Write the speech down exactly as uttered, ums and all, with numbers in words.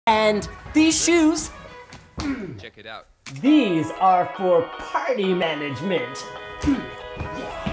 And these shoes, Check it out. these are for party management. Yeah.